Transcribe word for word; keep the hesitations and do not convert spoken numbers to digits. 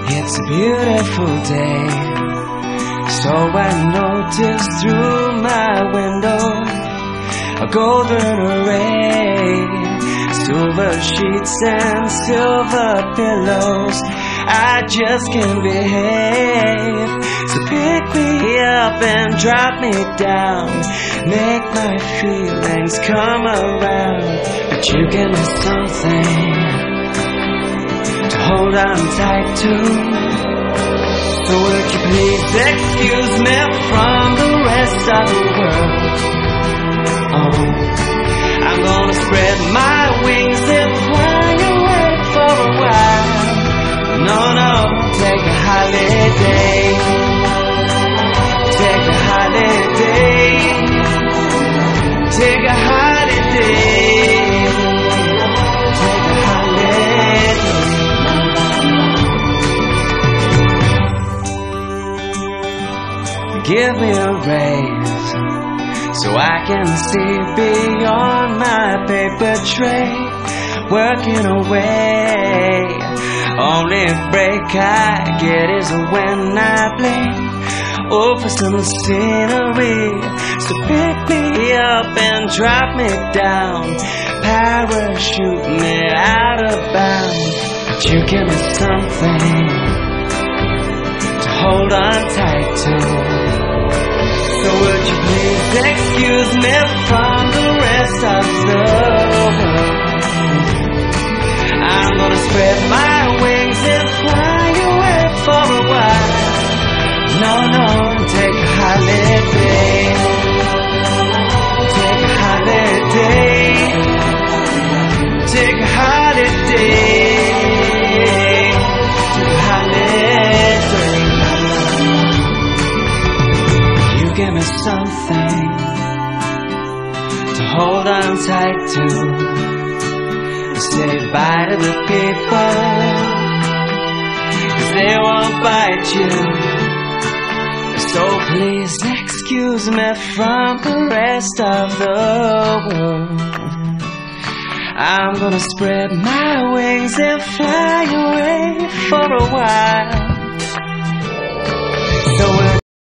It's a beautiful day, so I notice through my window a golden array, silver sheets and silver pillows. I just can't behave, so pick me up and drop me down, make my feelings come around. But you give me something to hold on tight to, so would you please excuse me from the rest of the world? Oh, I'm gonna spread my wings and fly away for a while. No, no, take a holiday, take a holiday, take a holiday, take a holiday. Give me a raise so I can see beyond my paper tray, working away. Only break I get is when I blink over some scenery. So pick me up and drop me down, parachute me out of bounds. But you give me something to hold on tight to, so would you please excuse me from the rest of the world? I'm gonna spread my wings and fly away for a while. No, no, take a holiday, take a holiday, take a holiday, take a holiday. You give me something to hold on tight to, say bye to the people, 'cause they won't bite you. So please excuse me from the rest of the world. I'm gonna spread my wings and fly away for a while. So